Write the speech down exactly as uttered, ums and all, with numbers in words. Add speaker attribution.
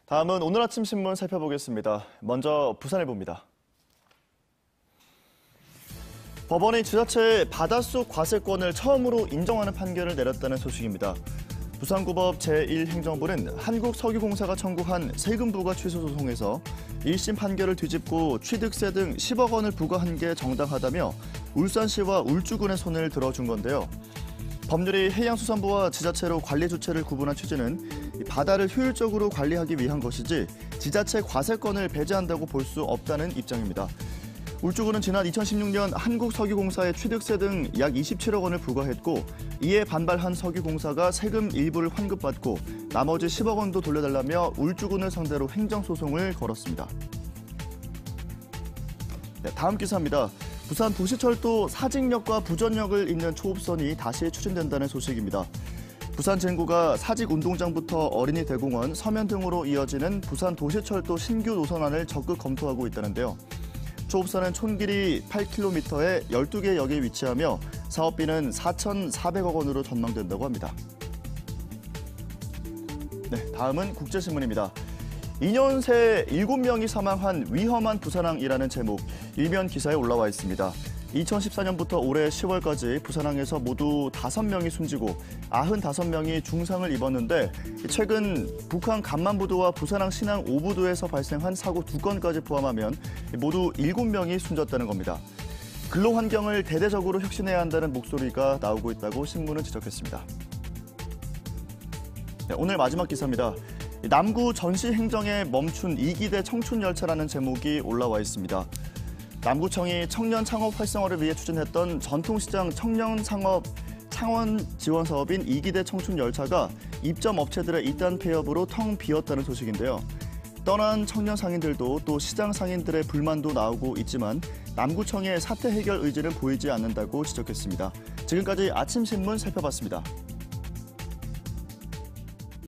Speaker 1: 다음은 오늘 아침 신문 살펴보겠습니다. 먼저 부산일보입니다. 법원이 지자체의 바닷속 과세권을 처음으로 인정하는 판결을 내렸다는 소식입니다. 부산고법 제일 행정부는 한국석유공사가 청구한 세금 부과 취소 소송에서 일 심 판결을 뒤집고 취득세 등 십억 원을 부과한 게 정당하다며 울산시와 울주군의 손을 들어준 건데요. 법률이 해양수산부와 지자체로 관리 주체를 구분한 취지는 바다를 효율적으로 관리하기 위한 것이지 지자체 과세권을 배제한다고 볼 수 없다는 입장입니다. 울주군은 지난 이천십육 년 한국석유공사에 취득세 등 약 이십칠억 원을 부과했고 이에 반발한 석유공사가 세금 일부를 환급받고 나머지 십억 원도 돌려달라며 울주군을 상대로 행정소송을 걸었습니다. 네, 다음 기사입니다. 부산 도시철도 사직역과 부전역을 잇는 초읍선이 다시 추진된다는 소식입니다. 부산 진구가 사직운동장부터 어린이 대공원, 서면 등으로 이어지는 부산 도시철도 신규 노선안을 적극 검토하고 있다는데요. 초읍선은 총 길이 팔 킬로미터에 열두 개 역에 위치하며 사업비는 사천사백억 원으로 전망된다고 합니다. 네, 다음은 국제신문입니다. 이 년 새 일곱 명이 사망한 위험한 부산항이라는 제목, 일면 기사에 올라와 있습니다. 이천십사 년부터 올해 시월까지 부산항에서 모두 다섯 명이 숨지고 구십오 명이 중상을 입었는데 최근 북한 간만부두와 부산항 신항 오 부두에서 발생한 사고 두 건까지 포함하면 모두 일곱 명이 숨졌다는 겁니다. 근로환경을 대대적으로 혁신해야 한다는 목소리가 나오고 있다고 신문은 지적했습니다. 네, 오늘 마지막 기사입니다. 남구 전시행정에 멈춘 이기대 청춘열차라는 제목이 올라와 있습니다. 남구청이 청년 창업 활성화를 위해 추진했던 전통시장 청년 창업 창원 지원 사업인 이기대 청춘열차가 입점 업체들의 이단 폐업으로 텅 비었다는 소식인데요. 떠난 청년 상인들도 또 시장 상인들의 불만도 나오고 있지만 남구청의 사태 해결 의지는 보이지 않는다고 지적했습니다. 지금까지 아침 신문 살펴봤습니다.